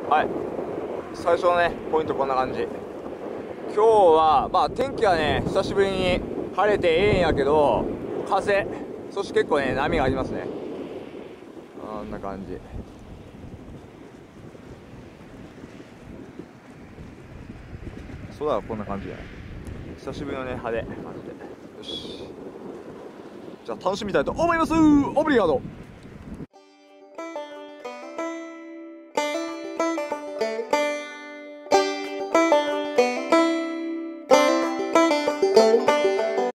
はい、最初のねポイントこんな感じ。今日はまあ天気はね久しぶりに晴れてええんやけど、風、そして結構ね波がありますね。あんな感じ。空はこんな感じやね。久しぶりのね晴れ感じで、よし、じゃあ楽しみたいと思います。オブリガード。